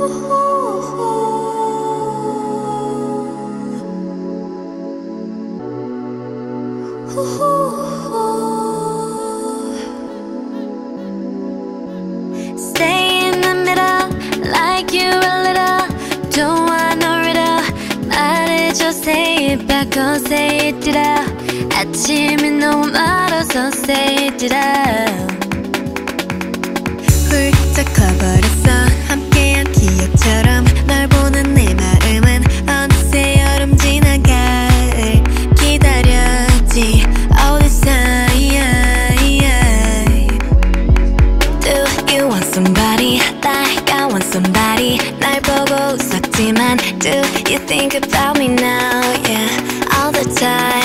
Stay in the middle, like you're a little. Don't want no riddle. 말해줘, say it back, oh say it, Ditto. 아침이 너무 멀어서 say it, Ditto. 훌쩍 커버렸어 함께한 기억처럼 널 보는 내 마음은 어느새 여름 지나갈 기다렸지 all this time. Do you want somebody like I want somebody 날 보고 웃었지만 do you think about me now, yeah, all the time.